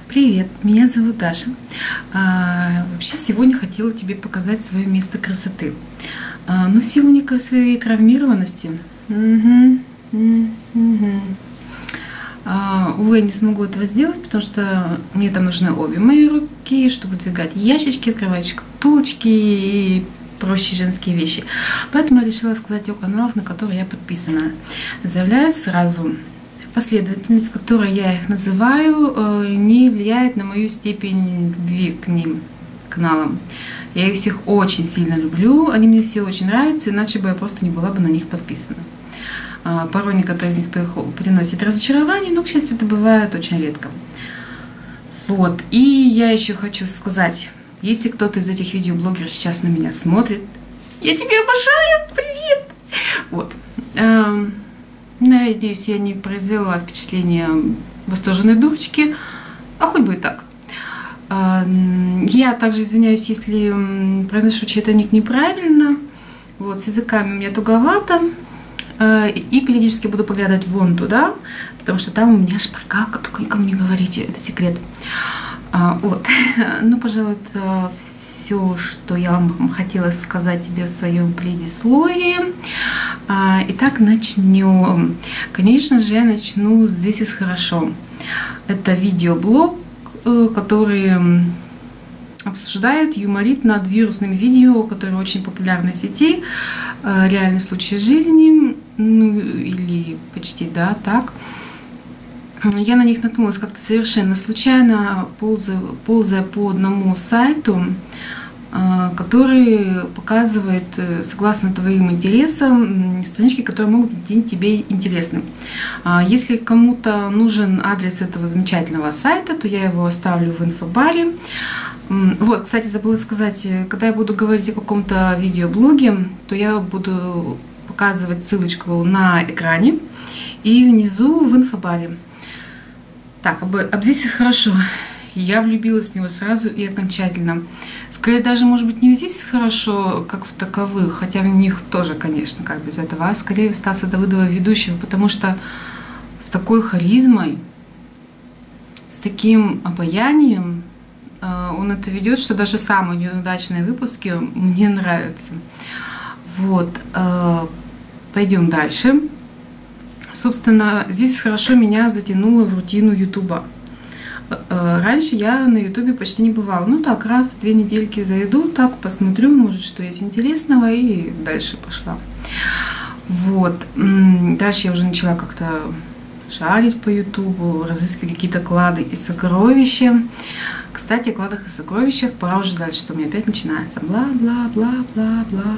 Привет, меня зовут Даша. Вообще сегодня хотела тебе показать свое место красоты. Но в силу некой своей травмированности, увы, не смогу этого сделать, потому что мне там нужны обе мои руки, чтобы двигать ящички, открывать шкатулочки и прочие женские вещи. Поэтому я решила сказать о каналах, на которые я подписана. Заявляю сразу. Последовательность, которой я их называю, не влияет на мою степень любви к ним, каналам. Я их всех очень сильно люблю, они мне все очень нравятся, иначе бы я просто не была бы на них подписана. Порой некоторые из них приносят разочарование, но, к счастью, это бывает очень редко. Вот, и я еще хочу сказать, если кто-то из этих видеоблогеров сейчас на меня смотрит, я тебя обожаю, привет! Вот. Надеюсь, я не произвела впечатление восторженной дурочки, а хоть бы и так. Я также извиняюсь, если произношу чей-то ник неправильно. Вот, с языками у меня туговато. И периодически буду поглядывать вон туда, потому что там у меня шпаргалка, только никому не говорите, это секрет. Вот. Ну, пожалуй, это все, что я вам хотела сказать тебе в своем предисловии. Итак, начнем. Конечно же, я начну здесь и хорошо. Это видеоблог, который обсуждает, юморит над вирусными видео, которые очень популярны в сети. Реальный случай жизни, ну или почти, да, так. Я на них наткнулась как-то совершенно случайно, ползая по одному сайту, который показывает, согласно твоим интересам, странички, которые могут быть тебе интересны. Если кому-то нужен адрес этого замечательного сайта, то я его оставлю в инфобаре. Вот, кстати, забыла сказать, когда я буду говорить о каком-то видеоблоге, то я буду показывать ссылочку на экране и внизу в инфобаре. Так, об здесь хорошо. Я влюбилась в него сразу и окончательно. Скорее, даже, может быть, не здесь хорошо, как в таковых, хотя в них тоже, конечно, как без этого, а скорее в Стаса Давыдова ведущего, потому что с такой харизмой, с таким обаянием он это ведет, что даже самые неудачные выпуски мне нравятся. Вот, пойдем дальше. Собственно, здесь хорошо меня затянуло в рутину Ютуба. Раньше я на Ютубе почти не бывала. Ну так, раз в 2 недельки зайду, так посмотрю, может, что есть интересного, и дальше пошла. Вот. Дальше я уже начала как-то шарить по Ютубу, разыскивать какие-то клады и сокровища. Кстати, о кладах и сокровищах пора уже дальше, что у меня опять начинается. Бла-бла-бла-бла-бла.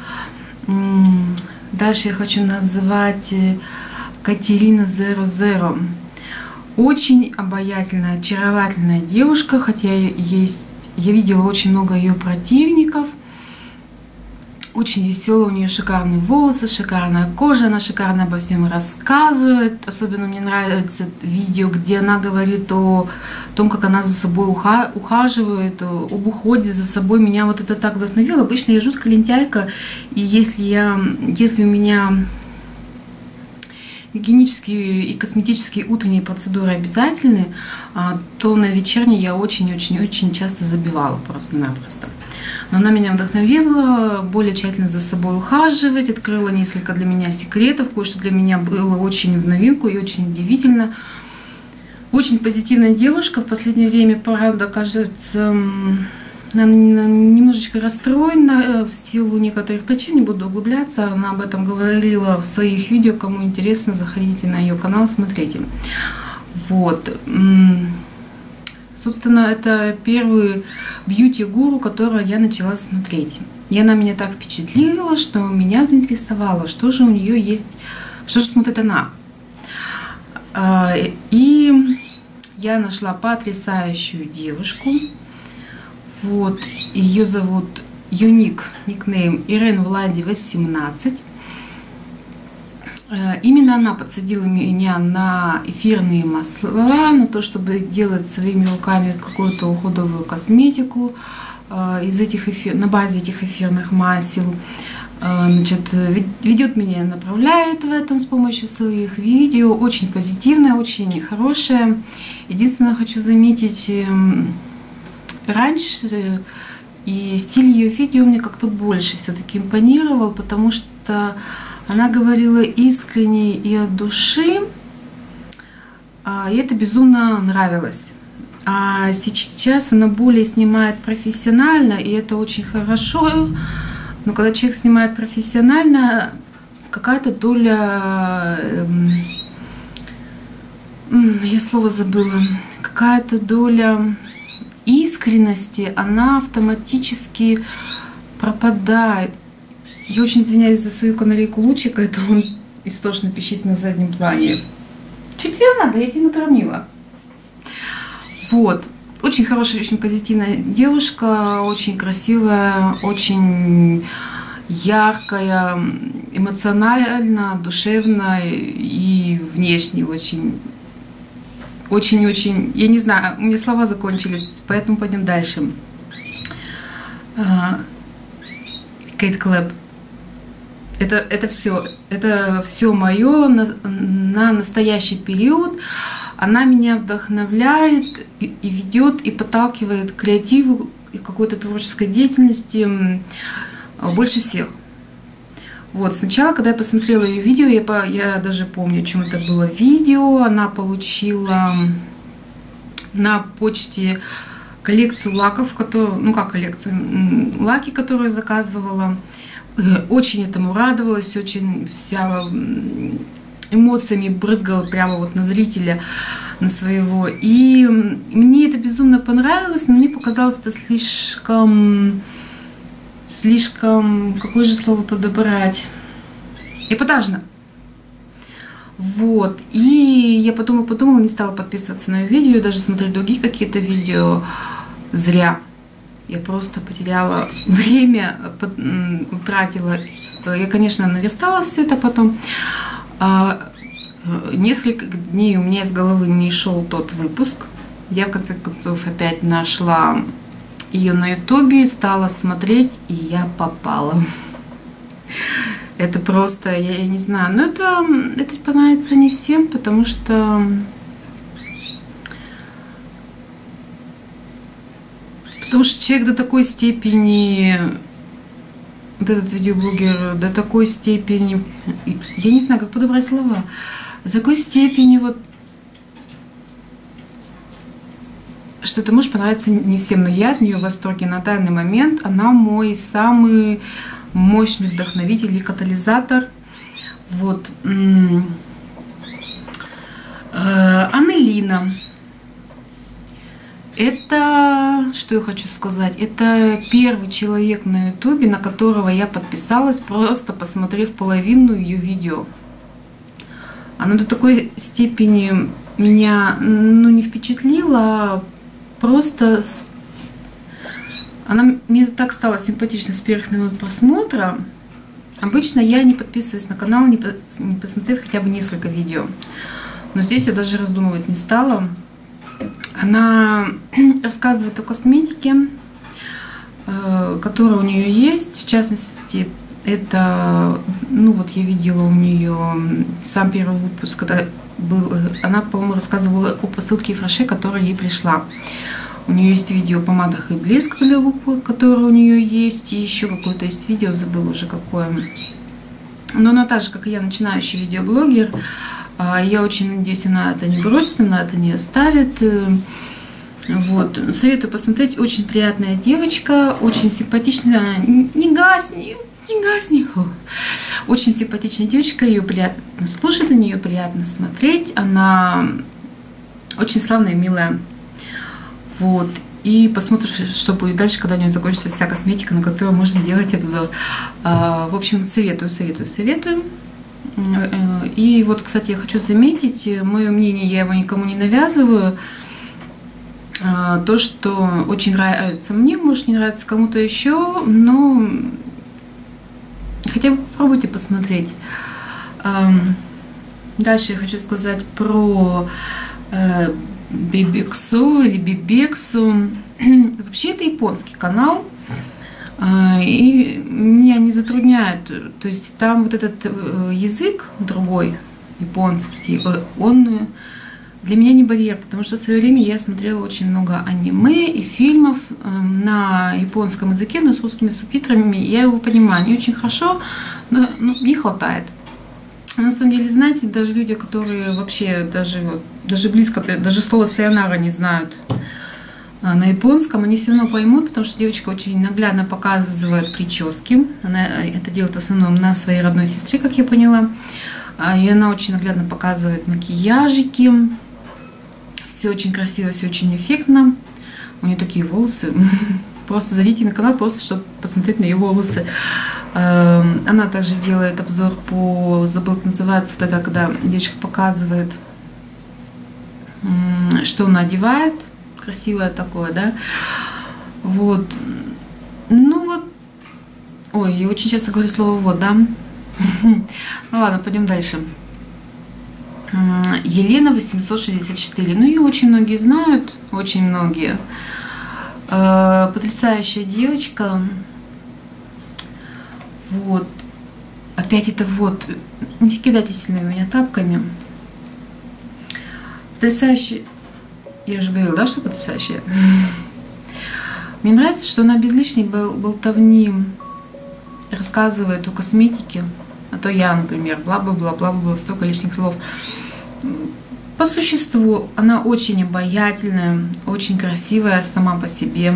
Дальше я хочу назвать Катерина 00. Очень обаятельная, очаровательная девушка, хотя я видела очень много ее противников. Очень веселая, у нее шикарные волосы, шикарная кожа, она шикарно обо всем рассказывает. Особенно мне нравится видео, где она говорит о том, как она за собой ухаживает, об уходе за собой. Меня вот это так вдохновило. Обычно я жутко лентяйка, и если у меня гигиенические и косметические утренние процедуры обязательны, то на вечерние я очень-очень-очень часто забивала просто-напросто. Но она меня вдохновила более тщательно за собой ухаживать, открыла несколько для меня секретов, кое-что для меня было очень в новинку и очень удивительно. Очень позитивная девушка, в последнее время, правда, кажется, немножечко расстроена в силу некоторых причин, не буду углубляться, она об этом говорила в своих видео, кому интересно, заходите на ее канал, смотрите. Вот. Собственно, это первый бьюти-гуру, которого я начала смотреть. И она меня так впечатлила, что меня заинтересовало, что же у нее есть, что же смотрит она. И я нашла потрясающую девушку. Вот, ее зовут, никнейм Ирен Влади 18. Именно она подсадила меня на эфирные масла, на то, чтобы делать своими руками какую-то уходовую косметику на базе этих эфирных масел. Значит, ведет меня, направляет в этом с помощью своих видео. Очень позитивная, очень хорошая. Единственное, хочу заметить, раньше и стиль ее видео мне как-то больше все-таки импонировал, потому что она говорила искренне и от души, и это безумно нравилось. А сейчас она более снимает профессионально, и это очень хорошо. Но когда человек снимает профессионально, какая-то доля, я слово забыла, какая-то доля искренности, она автоматически пропадает. Я очень извиняюсь за свою канарейку Лучика, это он истошно пищит на заднем плане. Чуть тебе надо, я тебя накормила. Вот. Очень хорошая, очень позитивная девушка, очень красивая, очень яркая, эмоционально, душевно и внешне очень, я не знаю, у меня слова закончились, поэтому пойдем дальше. Кейт Клэп. Это все мое на настоящий период. Она меня вдохновляет и ведет, и подталкивает к креативу и какой-то творческой деятельности больше всех. Вот, сначала, когда я посмотрела ее видео, я даже помню, о чем это было видео. Она получила на почте коллекцию лаков, лаки, которые заказывала. Очень этому радовалась, очень вся эмоциями брызгала прямо вот на зрителя, на своего. И мне это безумно понравилось, но мне показалось это слишком, какое же слово подобрать? Эпатажно. Вот. И я подумала, не стала подписываться на ее видео, даже смотреть другие какие-то видео. Зря. Я просто потеряла время, утратила. Я, конечно, наверстала все это потом. Несколько дней у меня из головы не шел тот выпуск. Я, в конце концов, опять нашла ее на ютубе, стала смотреть, и я попала. Это просто, я не знаю, но это понравится не всем, потому что человек до такой степени, вот этот видеоблогер, до такой степени, я не знаю, как подобрать слова, до такой степени вот, что это может понравиться не всем, но я от нее в восторге. На данный момент она мой самый мощный вдохновитель и катализатор. Вот. Аннелина. Это, что я хочу сказать, это первый человек на ютубе, на которого я подписалась, просто посмотрев половину ее видео. Она до такой степени меня, не впечатлила, а просто она мне так стала симпатична с первых минут просмотра. Обычно я не подписываюсь на канал, не посмотрев хотя бы несколько видео. Но здесь я даже раздумывать не стала. Она рассказывает о косметике, которая у нее есть. В частности, это, вот я видела у нее сам первый выпуск, когда был, она, по-моему, рассказывала о посылке Фраше, которая ей пришла. У нее есть видео о помадах и блеск для рук, которое у нее есть. И еще какое-то есть видео, забыла уже какое. Но она так же, как и я, начинающий видеоблогер. Я очень надеюсь, она это не бросит, она это не оставит. Вот. Советую посмотреть. Очень приятная девочка, очень симпатичная. Не гасни, не гасни. Очень симпатичная девочка, ее приятно слушать, на нее приятно смотреть. Она очень славная, милая. Вот. И посмотрим, что будет дальше, когда у нее закончится вся косметика, на которую можно делать обзор. В общем, советую. И вот, кстати, я хочу заметить, мое мнение, я его никому не навязываю. То, что очень нравится мне, может не нравится кому-то еще, но хотя бы попробуйте посмотреть. Дальше я хочу сказать про Бибексу или Бибексу. Вообще это японский канал. И меня не затрудняет. То есть там вот этот язык другой, японский, он для меня не барьер, потому что в свое время я смотрела очень много аниме и фильмов на японском языке, но с русскими субтитрами. Я его понимаю не очень хорошо, но не хватает. На самом деле, знаете, даже люди, которые вообще даже близко, даже слово «сайонара» не знают на японском, они все равно поймут, потому что девочка очень наглядно показывает прически. Она это делает в основном на своей родной сестре, как я поняла. И она очень наглядно показывает макияжики. Все очень красиво, все очень эффектно. У нее такие волосы. Просто зайдите на канал, просто чтобы посмотреть на ее волосы. Она также делает обзор по, забыл, как называется, вот это, когда девочка показывает, что она одевает. Красивое такое, да. Вот. Ну вот. Ой, я очень часто говорю слово «вот», да. Ну ладно, пойдем дальше. Елена 864. Ну, ее очень многие знают, очень многие. Потрясающая девочка. Вот. Опять это вот. Не кидайте сильно меня тапками. Потрясающая. Я же говорила, да, что потрясающая? Мне нравится, что она без лишней болтовни рассказывает о косметике. А то я, например, бла-бла-бла, столько лишних слов. По существу она очень обаятельная, очень красивая сама по себе.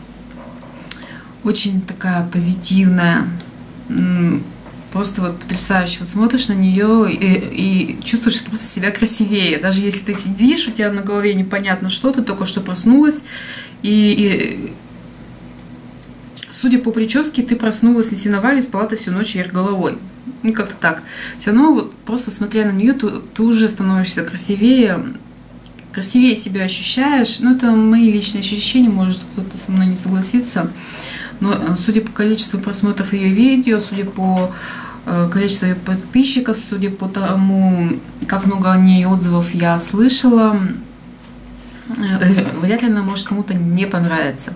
Очень такая позитивная. Просто вот потрясающе. Вот смотришь на нее и чувствуешь просто себя красивее. Даже если ты сидишь, у тебя на голове непонятно что, ты только что проснулась. И судя по прическе, ты проснулась не синовали, спала ты всю ночь вверх головой. Ну, как-то так. Все равно, вот просто смотря на нее, ты уже становишься красивее себя ощущаешь. Ну, это мои личные ощущения, может, кто-то со мной не согласится. Но судя по количеству просмотров ее видео, судя по количеству ее подписчиков, судя по тому, как много о ней отзывов я слышала, вряд ли она может кому-то не понравиться.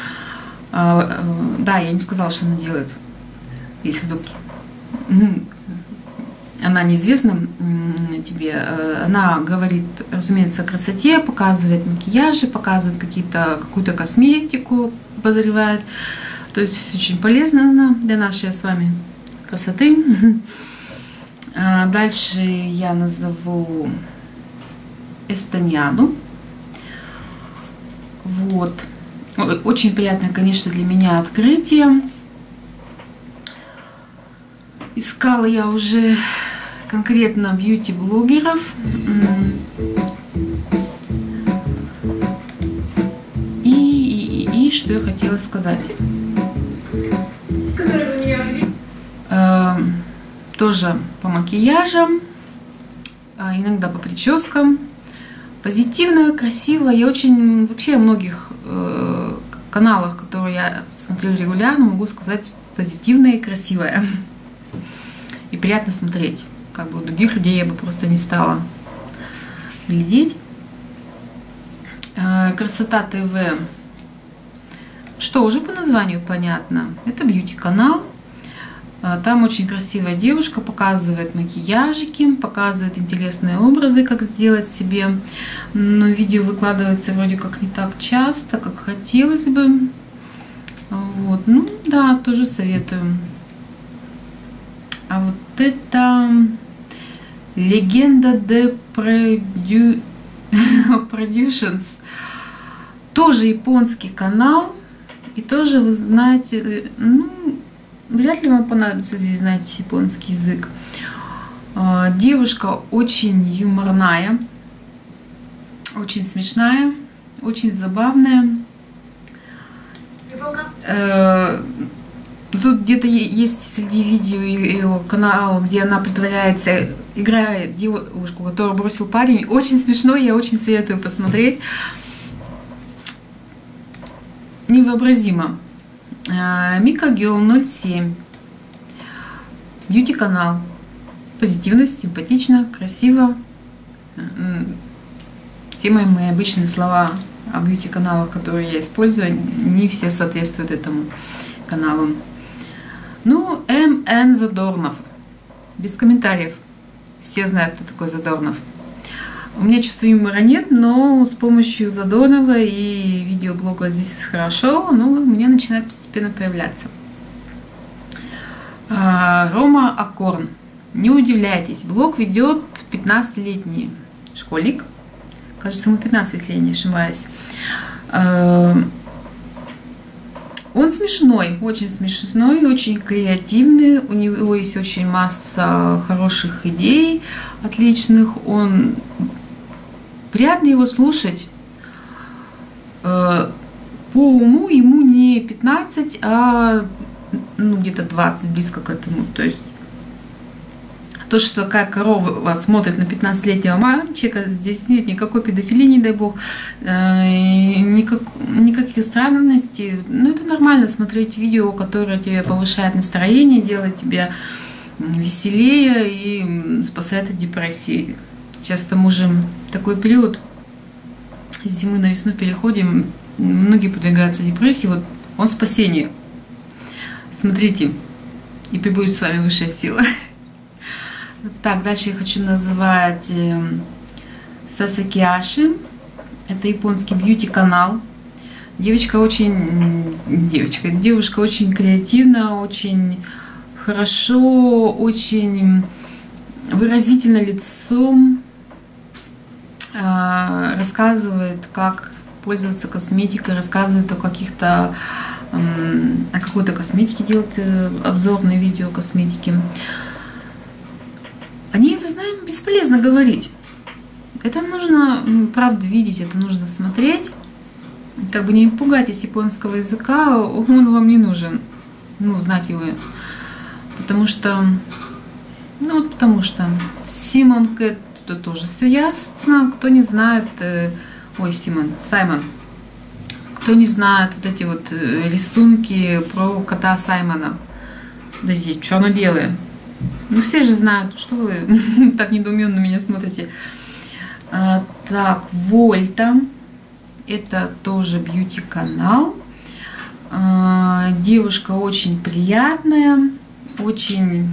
Да, я не сказала, что она делает. Если вдруг она неизвестна тебе, она говорит, разумеется, о красоте, показывает макияжи, показывает какую-то косметику, обозревает. То есть очень полезна она для нашей с вами красоты. Дальше я назову Эстониану. Вот. Очень приятное, конечно, для меня открытие. Искала я уже конкретно бьюти-блогеров. И что я хотела сказать. Тоже по макияжам, иногда по прическам. Позитивная, красивая. Я очень вообще о многих каналах, которые я смотрю регулярно, могу сказать позитивная и красивая. И приятно смотреть. Как бы у других людей я бы просто не стала глядеть. Красота ТВ. Что, уже по названию понятно. Это бьюти-канал. Там очень красивая девушка показывает макияжики, показывает интересные образы, как сделать себе. Но видео выкладывается вроде как не так часто, как хотелось бы. Вот. Ну да, тоже советую. А вот это Легенда de Productions. Тоже японский канал. И тоже, вы знаете, ну, вряд ли вам понадобится здесь знать японский язык. Девушка очень юморная, очень смешная, очень забавная. Тут где-то есть среди видео ее канала, где она притворяется, играет девушку, которую бросил парень. Очень смешно, я очень советую посмотреть. Невообразимо. Мика Гелл 07. Бьюти-канал. Позитивно, симпатично, красиво. Все мои обычные слова о бьюти-каналах, которые я использую, не все соответствуют этому. каналу. Ну, М.Н. Задорнов. Без комментариев. Все знают, кто такой Задорнов. У меня чувства юмора нет, но с помощью Задорнова и видеоблога здесь хорошо, но у меня начинает постепенно появляться. Рома Акорн. Не удивляйтесь, блог ведет 15-летний школьник. Кажется, ему 15, если я не ошибаюсь. Он смешной, очень креативный. У него есть очень масса хороших идей, отличных. Он приятно его слушать. По уму ему не 15, а где-то 20, близко к этому. То есть то, что такая корова смотрит на 15-летнего мальчика, здесь нет никакой педофилии, не дай бог, никаких странностей. Ну, это нормально смотреть видео, которое тебе повышает настроение, делает тебя веселее и спасает от депрессии. Сейчас к тому же такой период, с зимы на весну переходим, многие подвергаются депрессии, вот он спасение. Смотрите, и прибудет с вами высшая сила. Так, дальше я хочу назвать Сасаки Аши. Это японский бьюти-канал. Девушка очень креативная, очень хорошо, очень выразительно лицом. Рассказывает, как пользоваться косметикой, рассказывает о какой-то косметике, делает обзорные видео косметики. О ней, вы знаете, бесполезно говорить. Это нужно, правда, видеть, это нужно смотреть. Как бы не пугайтесь японского языка, он вам не нужен. Ну, знать его. Потому что Симон Кэт, это тоже все ясно. Кто не знает, Саймон. Кто не знает вот эти вот рисунки про кота Саймона. Да эти черно-белые. Ну, все же знают, что вы так недоуменно на меня смотрите. Так, Вольта. Это тоже бьюти-канал. Девушка очень приятная, очень...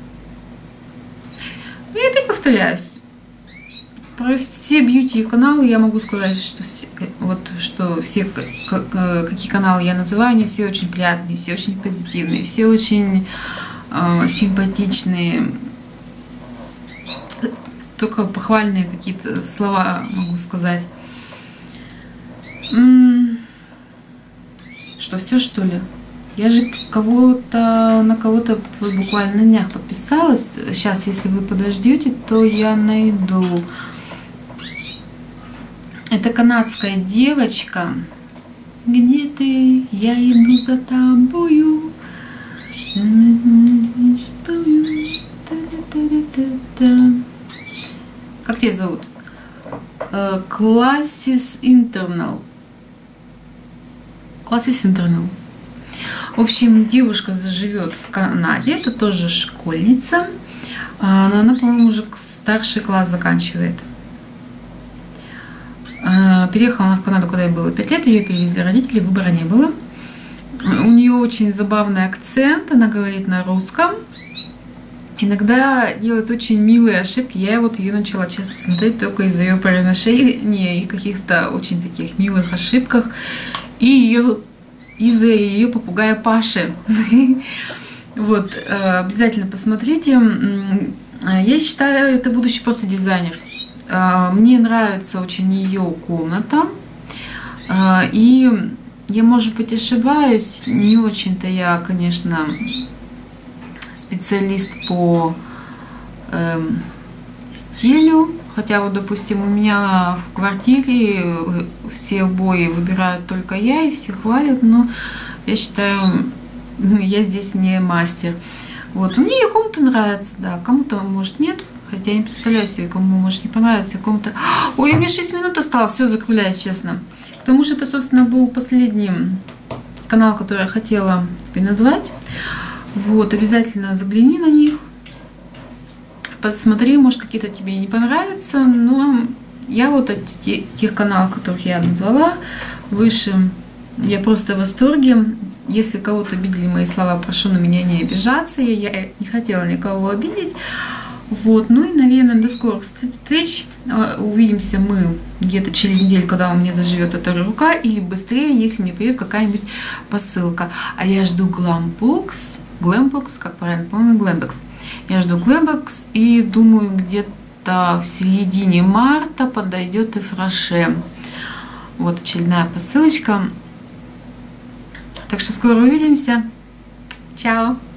Я опять повторяюсь. Про все бьюти-каналы я могу сказать, что все, какие каналы я называю, они все очень приятные, все очень позитивные, все очень симпатичные. Только похвальные какие-то слова могу сказать. Что, все, что ли? Я же на кого-то буквально на днях подписалась. Сейчас, если вы подождете, то я найду. Это канадская девочка. Где ты? Я иду за тобою. Как тебя зовут? Classes Internal. В общем, девушка живет в Канаде, это тоже школьница, но она, по-моему, уже старший класс заканчивает. Переехала она в Канаду, когда ей было 5 лет, ее перевезли родители, выбора не было. У нее очень забавный акцент, она говорит на русском. Иногда делает очень милые ошибки. Я вот ее начала честно смотреть только из-за ее произношения и каких-то очень таких милых ошибках. И из-за ее попугая Паши. Вот, обязательно посмотрите. Я считаю, это будущий просто дизайнер. Мне нравится очень ее комната. И я, может быть, ошибаюсь. Не очень-то я, конечно, специалист по стилю. Хотя вот, допустим, у меня в квартире все обои выбирают только я, и все хвалят, но я считаю, я здесь не мастер. Вот. Мне ее комната нравится, да, кому-то, может, нет. Хотя я не представляю себе, кому может не понравится, кому-то... Ой, у меня 6 минут осталось, все, закругляюсь, честно. Потому что это, собственно, был последний канал, который я хотела тебе назвать. Вот, обязательно загляни на них. Посмотри, может, какие-то тебе не понравятся, но я вот от тех каналов, которых я назвала выше, я просто в восторге. Если кого-то обидели мои слова, прошу на меня не обижаться. Я не хотела никого обидеть. Вот. Ну и, наверное, до скорых встреч. Увидимся мы где-то через неделю, когда у меня заживет эта рука, или быстрее, если мне придет какая-нибудь посылка. А я жду Glambox, как правильно, по-моему, Glambox. Я жду Glambox и думаю, где-то в середине марта подойдет и Фраше. Вот очередная посылочка. Так что скоро увидимся. Чао!